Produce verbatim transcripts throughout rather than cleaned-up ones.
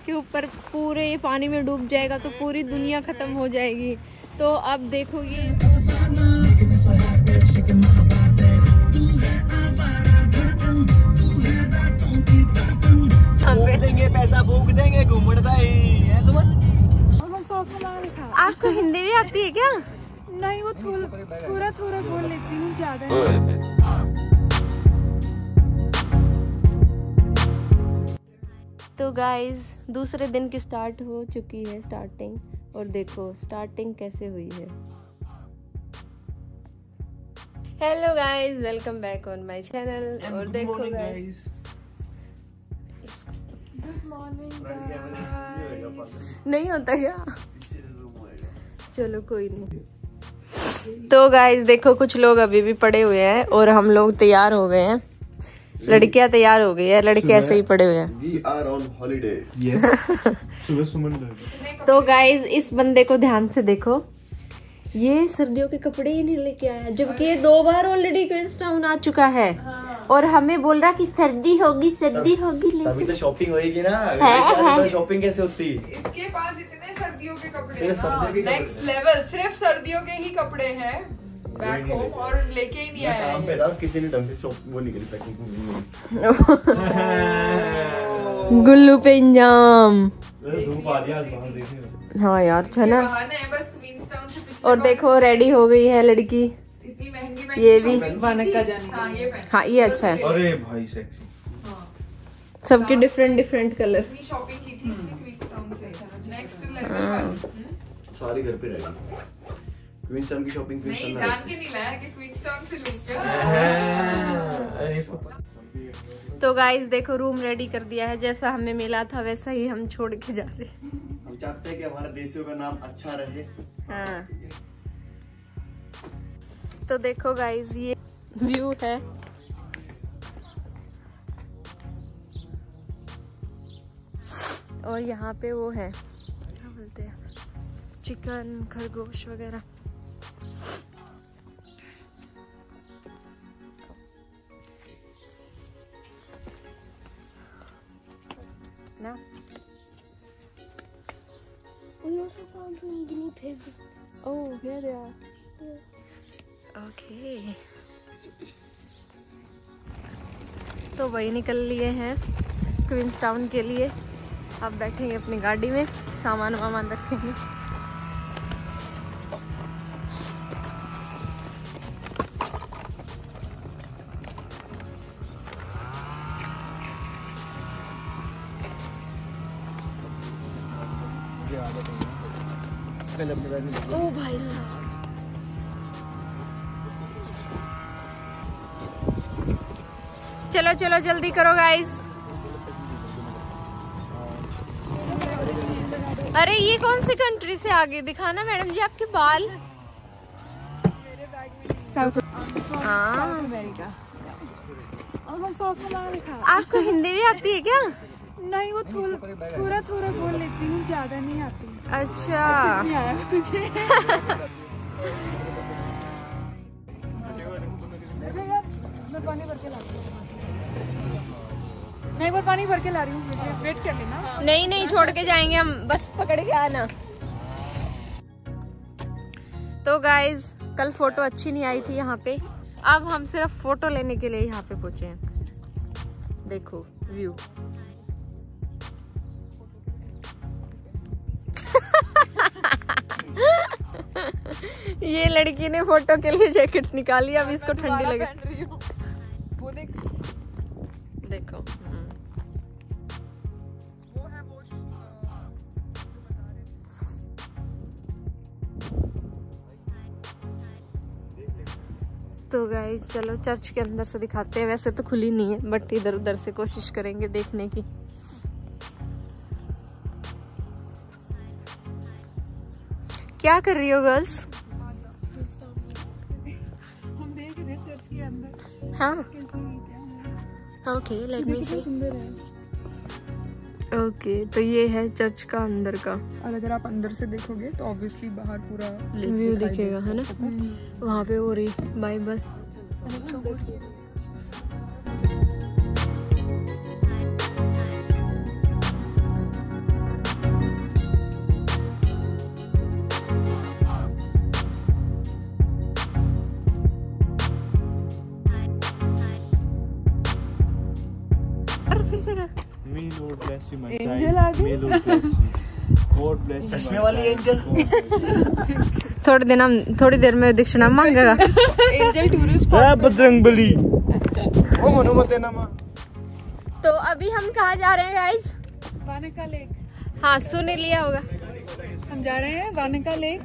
इसके ऊपर पूरे ये पानी में डूब जाएगा तो पूरी दुनिया खत्म हो जाएगी। तो अब देखो ये देंगे पैसा भूख देंगे घूमता ही ऐसा मत। और हम साथ में लिखा। आपको हिंदी भी आती है क्या? नहीं, वो थोड़ा थोड़ा बोल लेती हूँ, ज्यादा। तो गाइज दूसरे दिन की स्टार्ट हो चुकी है स्टार्टिंग, और देखो स्टार्टिंग कैसे हुई है। Hello guys, welcome back on my channel. और देखो गाइज, गुड मॉर्निंग। नहीं होता क्या? चलो कोई नहीं। तो गाइज देखो, कुछ लोग अभी भी पड़े हुए हैं और हम लोग तैयार हो गए हैं। लड़कियां तैयार हो गई है, लड़के ऐसे ही पड़े हुए हैं। We are on holiday. Yes. सुबह सुबह। तो गाइज इस बंदे को ध्यान से देखो, ये सर्दियों के कपड़े ही नहीं लेके आया, जबकि ये दो बार ऑलरेडी क्वींसटाउन आ चुका है। हाँ। और हमें बोल रहा कि सर्दी होगी सर्दी होगी। तभी तो शॉपिंग होएगी ना, शॉपिंग कैसे होती? इसके पास इतने सर्दियों के कपड़े सिर्फ सर्दियों के कपड़े। नेक्स्ट लेवल, सिर्फ सर्दियों के ही कपड़े हैं बैक होम, और लेके ही नहीं आया काम पे था, किसी ने ढंग से शॉप वो नहीं करी पैकिंग। गुल्लू पे इंजाम। धूप आ गया, बाहर देखें। हाँ यार चला। बस क्वींसटाउन से पिछले और देखो रेडी हो गई है लड़की, इतनी महंगी महंगी ये भी। वानक का जाने। हाँ ये पहन। हाँ ये अच्छा है। अरे भाई सेक्सी। सबके डिफरेंट डिफरेंट कलर। इतनी शॉपिंग की थी इसने क्वींसटाउन से। नेक्स्ट लेवल वाली। सारी घर पे रहेगी। क्वींसटाउन की शॉपिंग नहीं, क्वींसटाउन जान के नहीं लाया कि क्वींसटाउन से लूंगा। तो गाइस देखो, रूम रेडी कर दिया है, जैसा हमें मिला था वैसा ही हम छोड़ के जा रहे हैं। हम चाहते हैं कि हमारा देशियों का नाम अच्छा रहे। हाँ। तो देखो गाइस, ये व्यू है। और यहाँ पे वो है, क्या बोलते हैं, चिकन, खरगोश वगैरह। ना We also found some guinea pigs. Oh, here they are. Okay. तो वही निकल लिए हैं क्वींसटाउन के लिए। अब बैठेंगे अपनी गाड़ी में, सामान वामान रखेंगे। ओ भाई साहब, चलो चलो जल्दी करो गाइस। अरे ये कौन सी कंट्री से आगे दिखाना मैडम जी आपके बाल। साउथ हाँ अमेरिका। और हम साउथ में लिखा। आपको हिंदी भी आती है क्या? नहीं, वो थोड़ा थोड़ा बोल लेती हूँ, ज्यादा नहीं आती। अच्छा। नहीं आया मुझे। मैं पानी भर के ला रही हूँ। मैं एक बार पानी भर के ला रही हूँ, वेट कर लेना। नहीं नहीं, छोड़ के जाएंगे हम, बस पकड़ के आना। तो गाइज कल फोटो अच्छी नहीं आई थी यहाँ पे, अब हम सिर्फ फोटो लेने के लिए यहाँ पे पहुंचे हैं। देखो व्यू। ये लड़की ने फोटो के लिए जैकेट निकाली, अब इसको ठंडी लग रही है। वो देख, देखो वो है वो तो गाइस चलो चर्च के अंदर से दिखाते हैं। वैसे तो खुली नहीं है, बट इधर उधर से कोशिश करेंगे देखने की। क्या कर रही हो गर्ल्स? हम देख रहे हैं चर्च के अंदर। हाँ कैसी क्या है। Okay, let me see. सुंदर है। ओके, तो ये है चर्च का अंदर का और अगर आप अंदर से देखोगे तो ऑब्वियसली बाहर पूरा व्यू दिखेगा, है ना। वहाँ पे हो रही बाइबल। एंजल आ गई। चश्मे वाली एंजल। थोड़ी दिन हम थोड़ी देर में दीक्षिणा मांगेगा। Angel tourist Bajrangbali. ओ मनो मते ना मां। तो अभी हम कहाँ जा रहे हैं गाइस? वानिका लेक। हाँ सुन लिया होगा। हम जा रहे हैं वानिका लेक।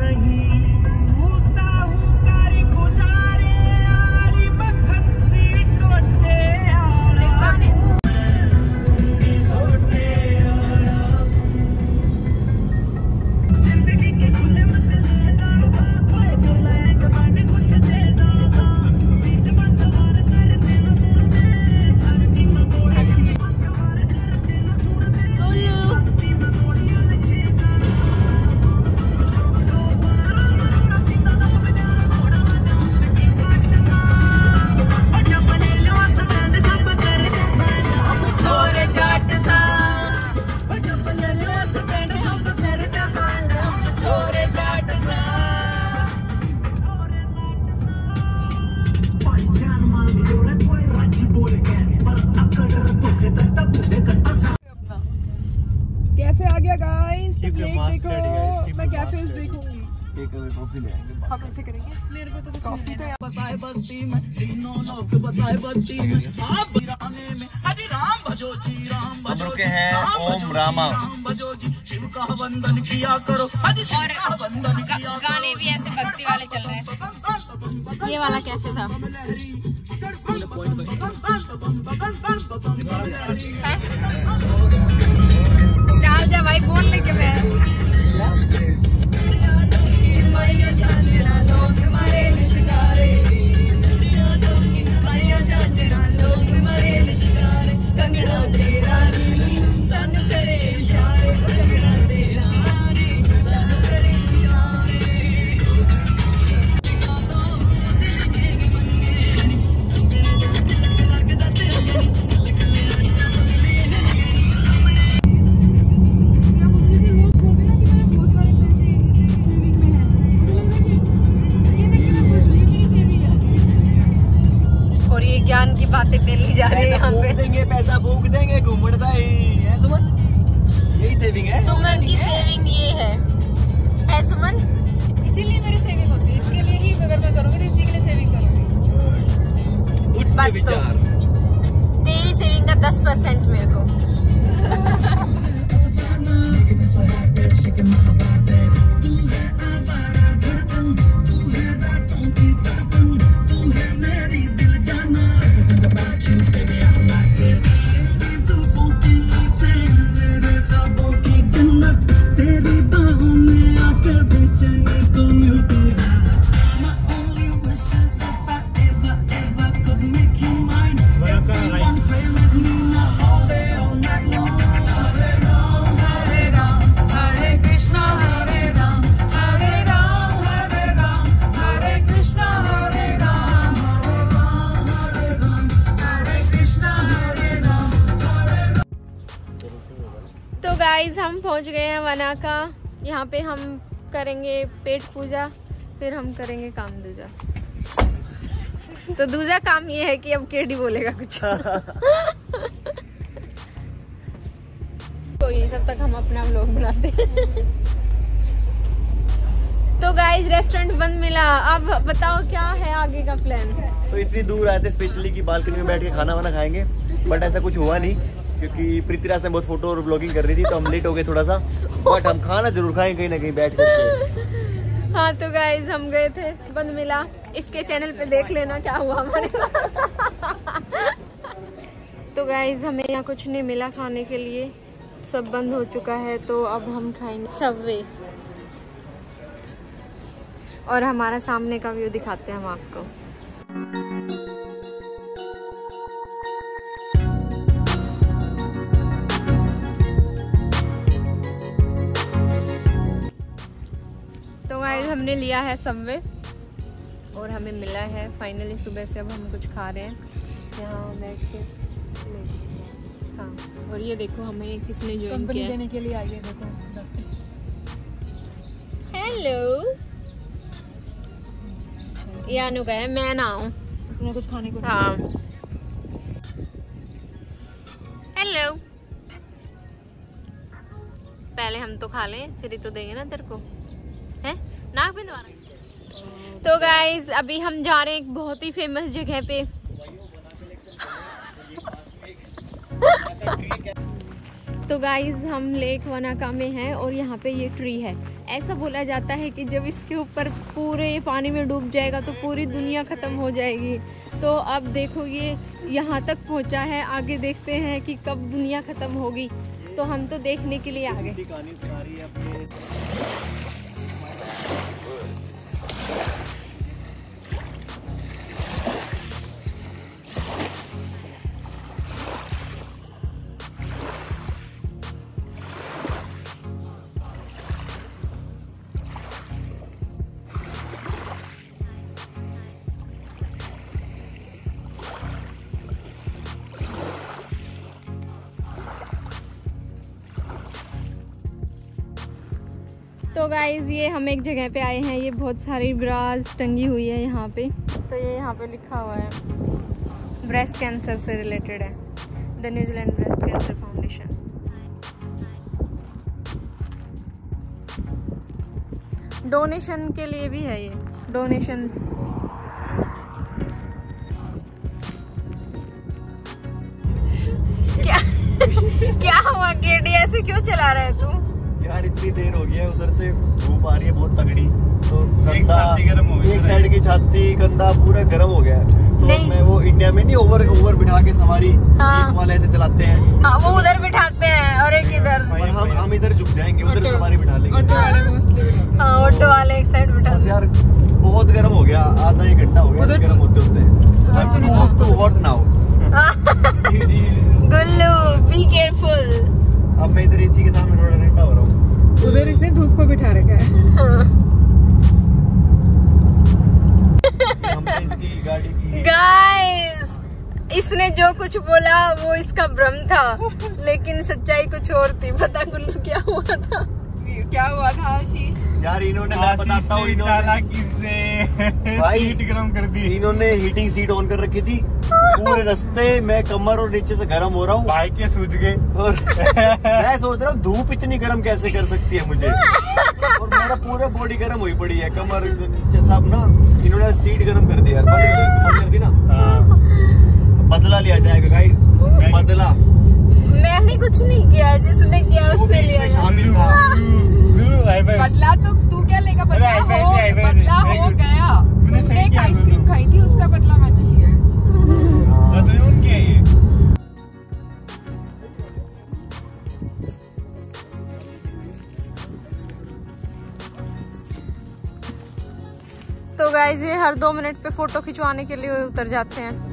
कैफे आ गया गाइस। लेक देखो, मैं कैफेज देखूंगी। एक कॉफी ले आएंगे। हाँ कैसे करेंगे? मेरे को तो कॉफी तो बताए बस्ती में तीनों लोग बताए बस्ती में आप गिराने में हरि राम भजो जी राम हम रुके हैं ओम रामा। राम भजो जी शिव का वंदन किया करो हरि शिव का वंदन किया करो। गाने भी ऐसे भक्ति वाले चल रहे हैं। ये वाला कैसे था? चल जा भाई फोन लेके मैं। ज्ञान की बातें फैली जा रही है यहाँ पे। देंगे पैसा फूक देंगे घूमता ही है सुमन। यही सेविंग है सुमन की सेविंग ये है है सुमन। इसीलिए मेरी सेविंग होती है। इसके लिए ही अगर मैं करूँगी तो इसी के लिए सेविंग करूँगी। उच्च विचार। तेरी सेविंग का दस परसेंट मेरे को। तो गाइज हम पहुंच गए हैं वनाका। यहाँ पे हम करेंगे पेट पूजा, फिर हम करेंगे काम दूजा। तो दूजा काम ये है कि अब केडी बोलेगा कुछ। तो ये सब तक हम अपना व्लॉग बनाते हैं। तो गाइज रेस्टोरेंट बंद मिला। अब बताओ क्या है आगे का प्लान? तो इतनी दूर आए थे स्पेशली कि बालकनी में बैठ के खाना वाना खाएंगे, बट ऐसा कुछ हुआ नहीं क्योंकि प्रीतिराज से बहुत फोटो और ब्लॉगिंग कर रही थी तो हम लेट हो गए थोड़ा सा। बट हम खाना जरूर खाएंगे कहीं ना कहीं बैठ कर। हाँ तो गाइज हम गए थे, बंद मिला। इसके चैनल पे देख लेना क्या हुआ हमारे। तो गाइज हमें यहाँ कुछ नहीं मिला खाने के लिए, सब बंद हो चुका है। तो अब हम खाएंगे सबवे। और हमारा सामने का व्यू दिखाते हैं हम आपको। तो गाइस हमने लिया है सबवे और हमें मिला है फाइनली सुबह से। अब हम कुछ खा रहे हैं यहाँ बैठ के। हाँ और ये देखो हमें किसने ज्वाइन किया देने के लिए आई है। देखो हेलो ये अनु का है, मैं ना आऊँ कुछ खाने को। हाँ हेलो पहले हम तो खा लें फिर ही तो देंगे ना तेरे को, है नाक में दोबारा। तो गाइज अभी हम जा रहे हैं एक बहुत ही फेमस जगह पे। तो गाइज हम लेक वनाका में हैं और यहाँ पे ये ट्री है। ऐसा बोला जाता है कि जब इसके ऊपर पूरे पानी में डूब जाएगा तो पूरी दुनिया ख़त्म हो जाएगी। तो अब देखो ये यहाँ तक पहुँचा है, आगे देखते हैं कि कब दुनिया ख़त्म होगी। तो हम तो देखने के लिए आ गए। तो गाइज़ ये हम एक जगह पे आए हैं, ये बहुत सारी ब्रास टंगी हुई है यहाँ पे। तो ये यहाँ पे लिखा हुआ है ब्रेस्ट कैंसर से रिलेटेड है, the New Zealand breast cancer foundation. Donation के लिए भी है ये, डोनेशन। क्या क्या हुआ केडी, ऐसे क्यों चला रहा है तू? यार इतनी देर हो गई है, उधर से धूप आ रही है बहुत तगड़ी, तो कंधा गर्म हो गया, एक साइड की छाती कंधा पूरा गर्म हो गया है। तो नहीं। मैं वो इंडिया में नहीं ओवर ओवर बिठा के सवारी हाँ। वाले ऐसे चलाते हैं। हाँ, वो उधर बिठाते हैं और एक इधर। और हम हम इधर झुक जाएंगे, उधर सवारी बिठा लेंगे। ऑटो वाले मोस्टली बिठाते हैं। हाँ, ऑटो वाले एक साइड बिठाते हैं। यार बहुत गर्म हो गया, आधा एक घंटा हो गया उधर गर्म होते होते। Too hot now. Gullu be careful. अब मैं इधर एसी के सामने थोड़ा ठंडा हो रहा हूँ। उधर इसने धूप को बिठा रखा है। हमने इसकी गाड़ी की गाइस इसने जो कुछ बोला वो इसका भ्रम था, लेकिन सच्चाई कुछ और थी। पता गुल्लू क्या हुआ था? क्या हुआ था आशीष? यार इन्होंने, मैं बताता हूँ, इन्होंने सीट गरम कर दी। इन्होंने हीटिंग सीट ऑन कर रखी थी पूरे रास्ते। मैं कमर और नीचे से गर्म हो रहा हूँ, बाइक के सूझ गए। और मैं सोच रहा हूँ धूप इतनी गर्म कैसे कर सकती है मुझे, और मेरा पूरा बॉडी गर्म हुई पड़ी है, कमर जो नीचे सब ना। इन्होंने सीट गर्म कर दी यार, बंद कर दी ना। बदला लिया जाएगा गाइस, बदला। मैंने कुछ नहीं किया, जिसने किया उससे लिया। शामिल था। बदला तो तू क्या लेगा? बदला अरे, हो हाई फाई, हाई बदला फाई। हो गया। तूने सही तुमने एक किया, आइसक्रीम खाई थी, उसका बदला मैंने लिया है। तो उनकी है ये। तो गाइस ये हर दो मिनट पे फोटो खिंचवाने के लिए उतर जाते हैं।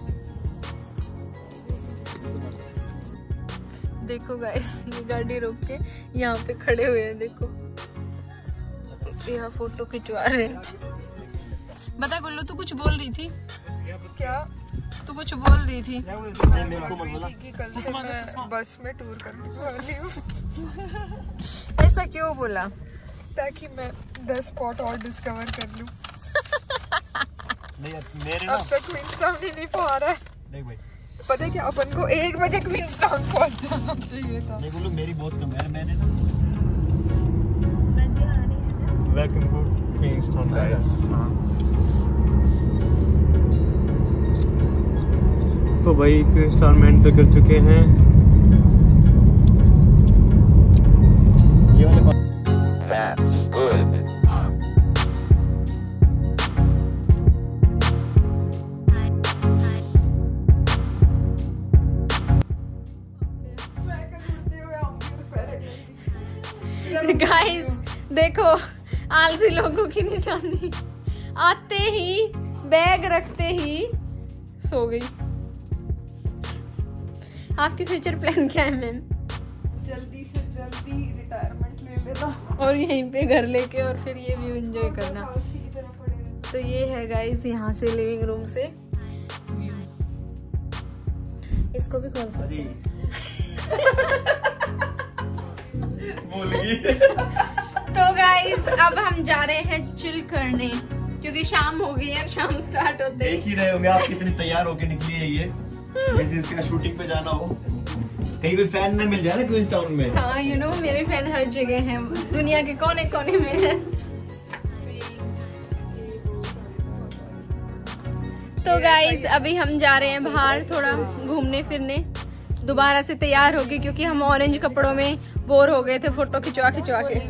देखो गाइस ये गाड़ी रोक के यहाँ पे खड़े हुए हैं, देखो यहाँ फोटो खिंचवा रहे हैं। बता गुल्लू तू कुछ बोल रही थी? क्या? तू कुछ बोल रही थी? कि कल से मैं बस में टूर करने वाली हूँ। ऐसा क्यों बोला? ताकि मैं दस स्पॉट और डिस्कवर कर लूँ। नहीं मेरे ना, अब तक क्वींस टाउन ही नहीं पहुंच रहा है। नहीं भाई, पता है क्या, अपन को एक बजे क्वींस टाउन पहुंच जाना चाहिए था। नहीं बोलो मेरी बहुत कम है। मैंने ना वेलकम टू क्वींसटाउन गाइस। तो भाई क्वींसटाउन में एंटर कर चुके हैं। ये वाले गाइस देखो आलसी लोगों की निशानी, आते ही बैग रखते ही सो गई। आपके फ्यूचर प्लान क्या है मैम? जल्दी से जल्दी रिटायरमेंट ले लेना और यहीं पे घर लेके और फिर ये व्यू एंजॉय करना। उसी की तरह पड़े रहना। तो ये है गाइस यहाँ से लिविंग रूम से व्यू। इसको भी खोल सकते हैं। तो गाइस अब हम जा रहे हैं चिल करने, क्योंकि शाम हो गई है, शाम स्टार्ट होते ही। देख ही रहे होंगे आप कितनी तैयार होके निकली है ये, जैसे इसका शूटिंग पे जाना हो। कहीं कोई फैन ना मिल जाए ना क्वींस टाउन में। हाँ यू नो मेरे फैन हर जगह हैं, दुनिया के कोने कोने में है। तो गाइस अभी हम जा रहे हैं बाहर थोड़ा घूमने फिरने, दोबारा से तैयार होगी क्योंकि हम ऑरेंज कपड़ों में बोर हो गए थे फोटो खिंचवा खिंचवा के।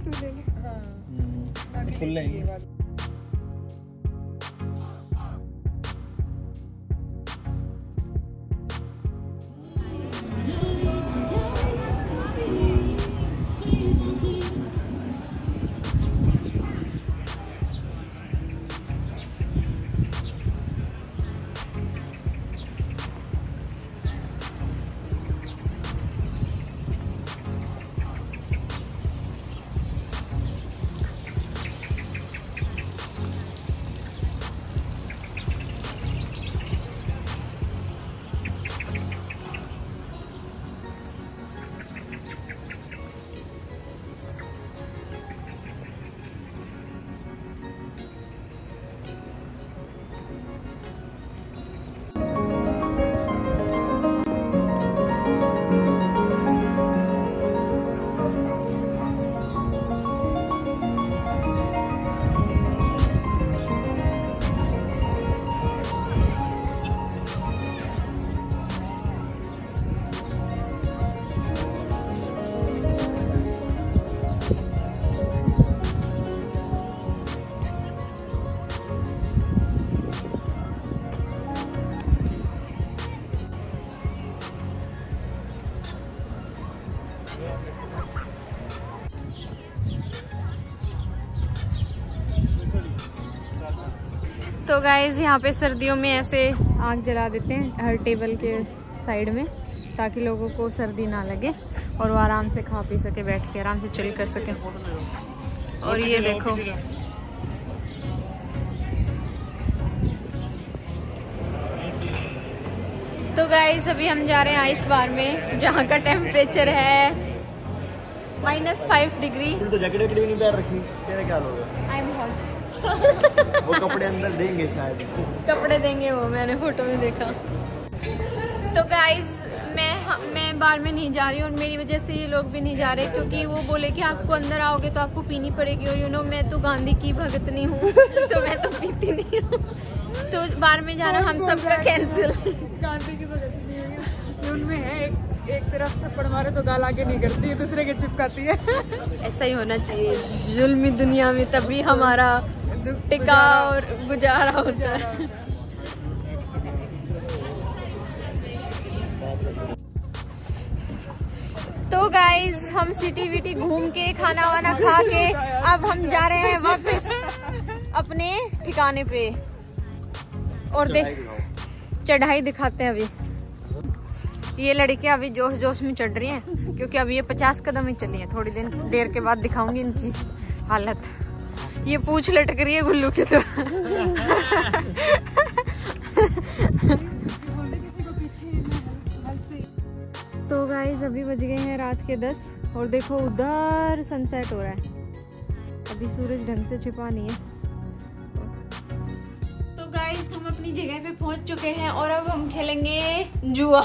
तो गाइज यहाँ पे सर्दियों में ऐसे आग जला देते हैं हर टेबल के साइड में, ताकि लोगों को सर्दी ना लगे और वो आराम से खा पी सके, बैठ के आराम से चिल कर सके। और ये देखो तो गाइज अभी हम जा रहे हैं आइस बार में, जहाँ का टेम्परेचर है माइनस फाइव डिग्री। तो जैकेट वैकेट भी नहीं पहन रखी, तेरा क्या होगा? I am hot. वो कपड़े अंदर देंगे शायद। कपड़े देंगे वो, मैंने फोटो में देखा। तो गाइज मैं मैं बार में नहीं जा रही हूँ और मेरी वजह से ये लोग भी नहीं जा रहे, क्योंकि वो बोले कि आपको अंदर आओगे तो आपको पीनी पड़ेगी। और यू नो मैं तो गांधी की भगत नहीं हूँ तो मैं तो पीती नहीं हूँ, तो बार में जाना हम सबका कैंसिल। गांधी की भगत नहीं है, उनमें है एक एक तरफ थप्पड़ मारे तो गाल आगे नहीं करती है, दूसरे के चिपकाती है। ऐसा ही होना चाहिए जुल्मी दुनिया में, तभी हमारा टिका और गुजारा होता है। तो गाइज हम सिटी विटी घूम के खाना वाना खा के अब हम जा रहे हैं वापस अपने ठिकाने पे। और देख चढ़ाई दिखाते हैं। अभी ये लड़कियां अभी जोश जोश में चढ़ रही हैं, क्योंकि अभी ये पचास कदम ही चली हैं। थोड़ी देर देर के बाद दिखाऊंगी इनकी हालत। ये पूछ लटक रही है गुल्लू के तो। तो गाइस अभी बज गए हैं रात के दस और देखो उधर सनसेट हो रहा है। अभी सूरज ढंग से छिपा नहीं है। तो गाइस हम अपनी जगह पे पहुंच चुके हैं और अब हम खेलेंगे जुआ।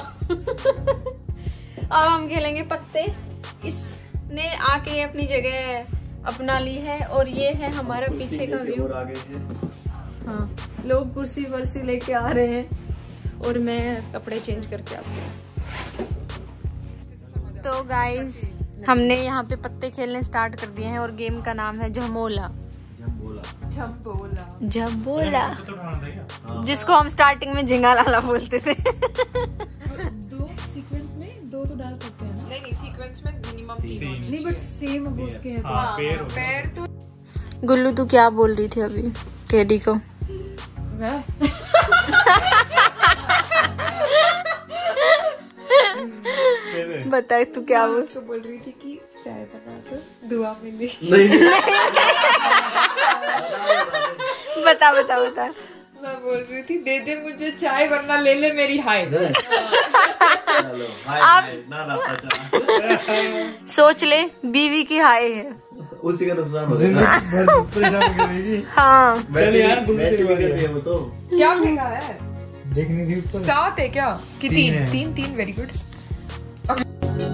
अब हम खेलेंगे पत्ते। इसने आके अपनी जगह अपना ली है और ये है हमारा पीछे का व्यू। हाँ, लोग कुर्सी वर्सी लेके आ रहे हैं और मैं कपड़े चेंज करके आती हूँ। तो गाइस हमने यहाँ पे पत्ते खेलने स्टार्ट कर दिए हैं और गेम का नाम है झमोला। झम्बोला झम्बोला, जिसको हम स्टार्टिंग में झिंगा लाला बोलते थे। दो सीक्वेंस में दो तो डाल सकते हैं ना? नहीं नहीं, सीक्वेंस में मिनिमम तीन होने नहीं, बट सेम अब उसके हैं तो। हाँ, पैर पैर तो। गुल्लू तू क्या बोल रही थी अभी टेडी को? बता तू क्या बोल उसको बोल रही थी कि चाय बना तो दुआ मिली। बता बता बता। मैं बोल रही थी दे दे मुझे चाय वरना ले ले मेरी हाय। आप सोच ले बीवी की हाय है, उसी का नुकसान हो जाएगा। हाँ वैसे यार वैसे भी कर वो तो क्या फेंका है? देखने थी ऊपर सात है क्या कि तीन? तीन तीन, वेरी गुड। है।